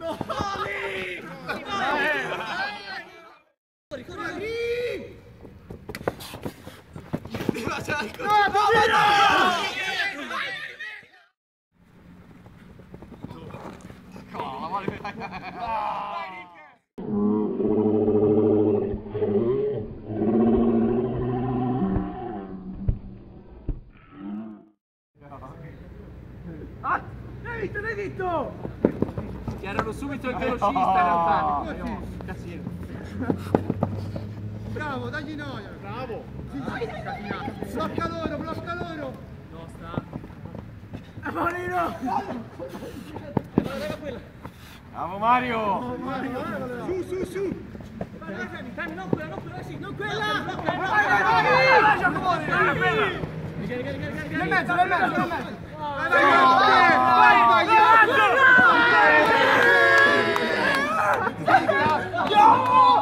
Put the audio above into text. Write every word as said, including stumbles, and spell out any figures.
No! Lì! Corri, corri! Ah, l'hai visto, l'hai visto! Ti erano subito il velocista in realtà. Casino. Bravo, dagli noia! Bravo! Blocca loro, blocca loro! No, sta. Amonino! Bravo Mario! Su, su, su! Fermi, non quella, non quella, sì, non quella! Vai, vai, vai! Vai, Giacomone! Dai, quella! Nel mezzo, nel mezzo, nel mezzo! Vai, vai, vai! Vai, vai!